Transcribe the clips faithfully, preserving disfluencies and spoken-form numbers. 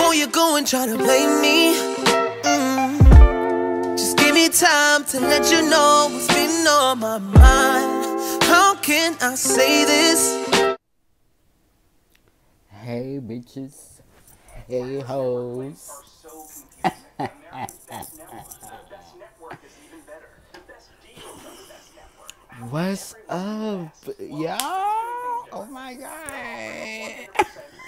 Before you go and try to blame me, mm, just give me time to let you know what's been on my mind. How can I say this? Hey bitches, hey hoes. What's up, y'all? Oh my god.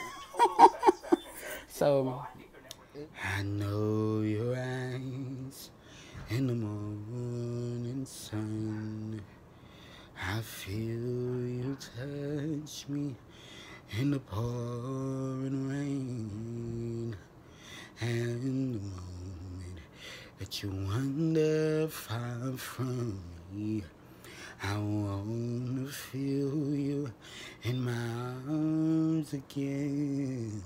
So, I know your eyes in the morning sun. I feel you touch me in the pouring rain. And the moment that you wander far from me, I wanna feel you in my arms again.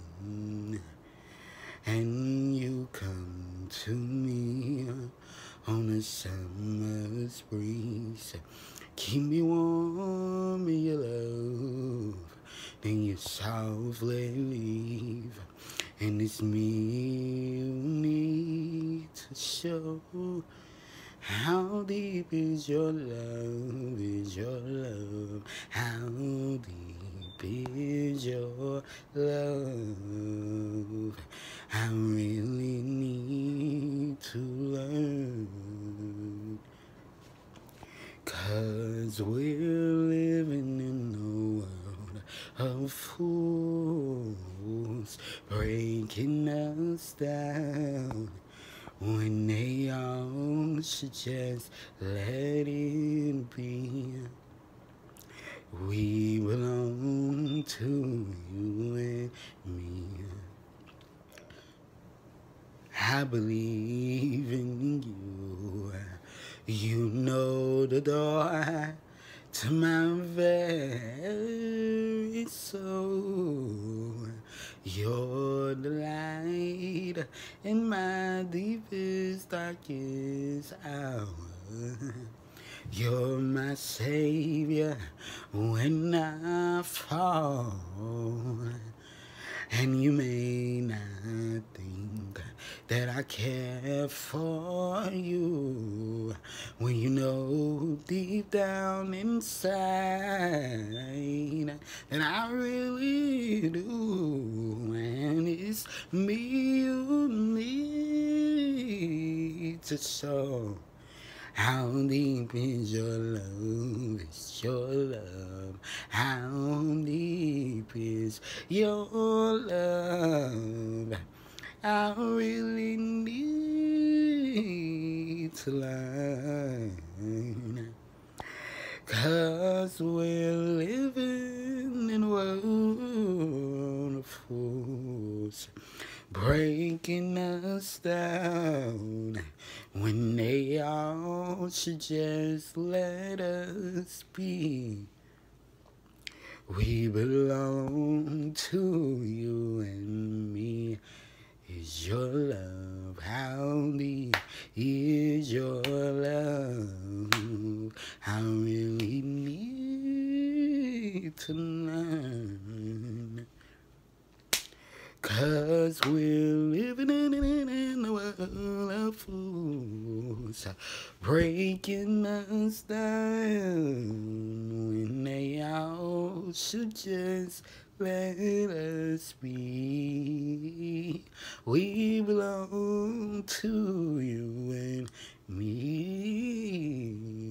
And you come to me on a summer's breeze. Keep me warm in your love, then you softly leave. And it's me you need to show. How deep is your love, is your love? How deep is your love? I really need to learn. 'Cause we're living in a world of fools, breaking us down when they all should just let it be. We belong to you and me. I believe in you. You know the door to my very soul. You're the light in my deepest, darkest hour. You're my savior when I fall. And you may not think that I care for you, when you know deep down inside that I really do. And it's me you need to show. How deep is your love, is your love? How deep is your love? I really need to learn. 'Cause we're living in a world of fools, breaking us down when they all should just let us be. We belong to you and me. Is your love? How deep is your love? I really need to learn. 'Cause we're living in, in, in a world of fools, breaking us down when they all should just let us be. We belong to you and me.